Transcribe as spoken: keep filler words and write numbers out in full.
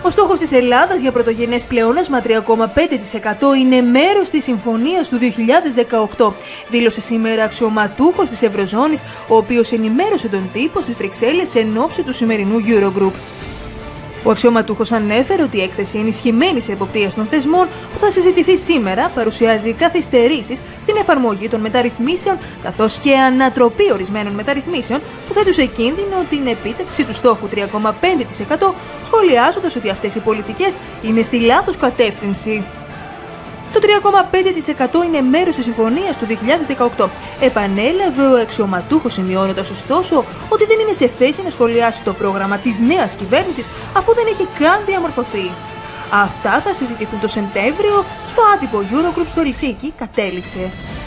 Ο στόχος της Ελλάδας για πρωτογενές πλεόνασμα τρία κόμμα πέντε τοις εκατό είναι μέρος της συμφωνίας του δύο χιλιάδες δεκαοκτώ, δήλωσε σήμερα αξιωματούχος της Ευρωζώνης, ο οποίος ενημέρωσε τον τύπο στις Βρυξέλλες εν ώψη του σημερινού Eurogroup. Ο αξιωματούχος ανέφερε ότι η έκθεση ενισχυμένης εποπτείας των θεσμών που θα συζητηθεί σήμερα παρουσιάζει καθυστερήσεις στην εφαρμογή των μεταρρυθμίσεων, καθώς και ανατροπή ορισμένων μεταρρυθμίσεων που θέτουν σε κίνδυνο την επίτευξη του στόχου τρία κόμμα πέντε τοις εκατό, σχολιάζοντας ότι αυτές οι πολιτικές είναι στη λάθος κατεύθυνση. Το τρία κόμμα πέντε τοις εκατό είναι μέρος της συμφωνίας του δύο χιλιάδες δεκαοκτώ. Επανέλαβε ο αξιωματούχος, σημειώνοντας ωστόσο ότι δεν είναι σε θέση να σχολιάσει το πρόγραμμα της νέας κυβέρνησης αφού δεν έχει καν διαμορφωθεί. Αυτά θα συζητηθούν το Σεπτέμβριο στο άτυπο Eurogroup στο Ελσίνκι, κατέληξε.